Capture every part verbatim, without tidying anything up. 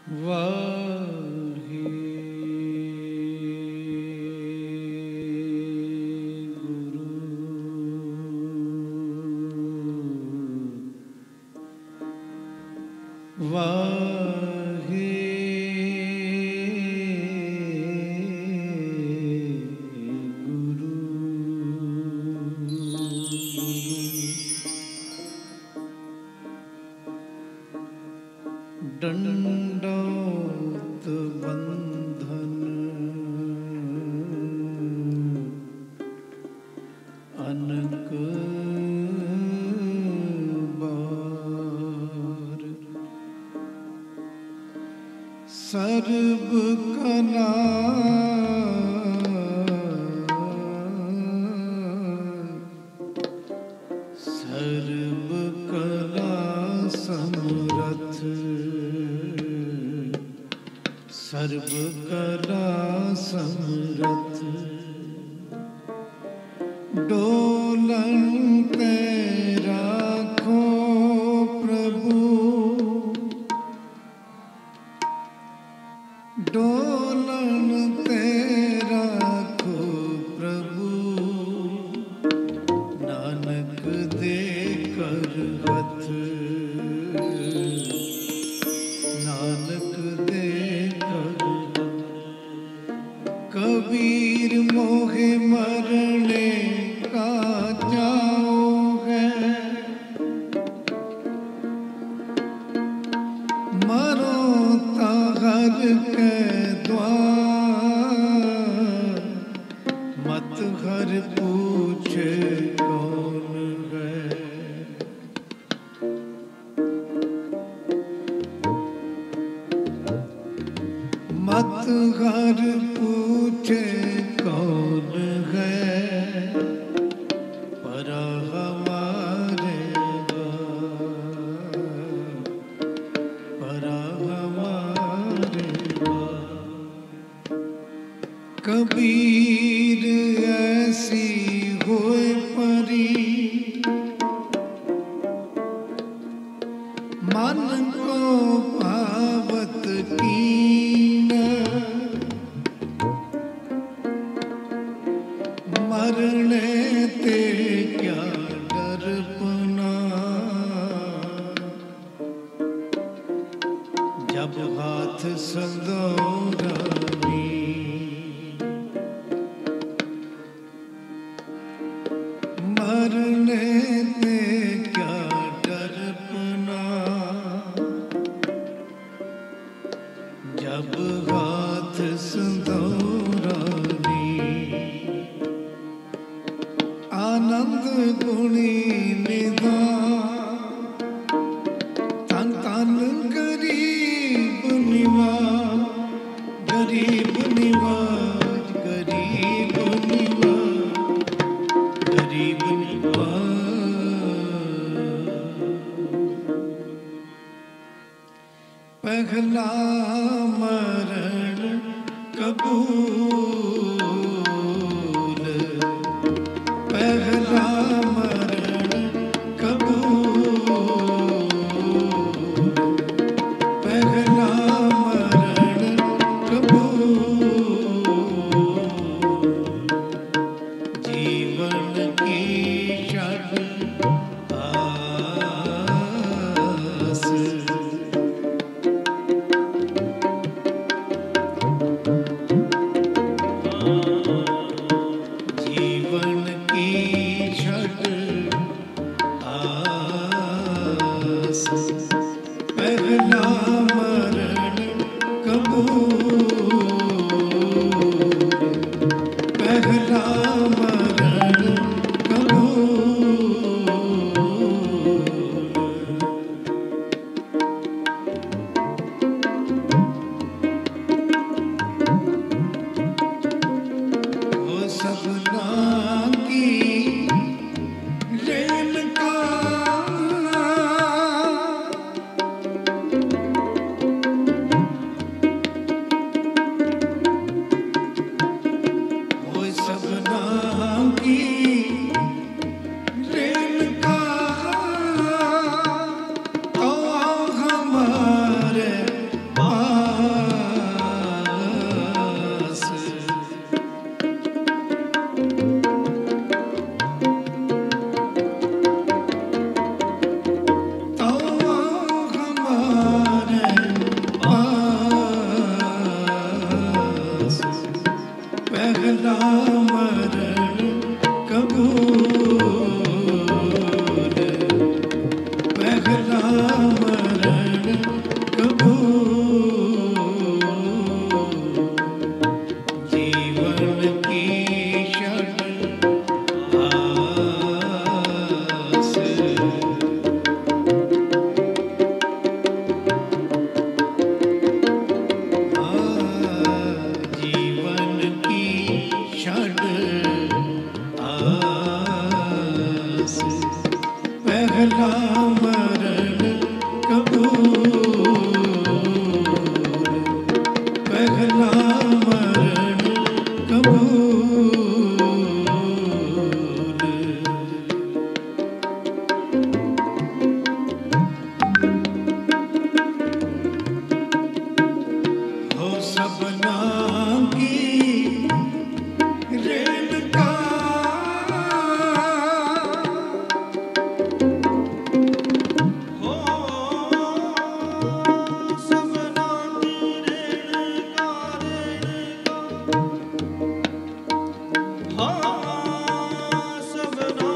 दंडोत बंधन अनक बार सर्व कला सर्व कला समरथ सर्व कला समरथ डोलन ते राखो प्रभु डोलन ते राखो प्रभु नानक दे कर हथ नानक दे कर कबीर मोहे मरने का जाओ है मरो ताहर के द्वार मत हर पूछे कौन है मत हर पूछे कौन है पर हमारे पर हमारे कबीर ऐसी होए परी मन को पावत कीन मरने ते क्या डरपना जब हाथ संदोरानी मरने ते क्या डरपना जब हाथ संदोरानी आनंद गुणी निधान तन तन गरीब निवाज गरीब निवाज गरीब निवाज गरीब निवाज पहला मरण कबूल पहला मरण कबूल पहला मरण कबूल जीवन की शब आस जीवन की छठ आस पहला मरण कबूल पहला मरण कबूल वो सपना की रेल का सबना की रेणुका हो सबना की रेणुका रेणुका हाँ सबना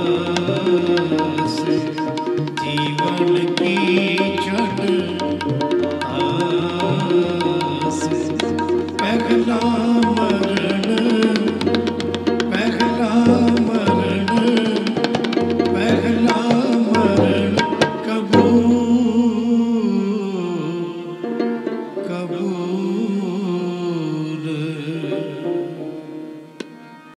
जीवन की छड़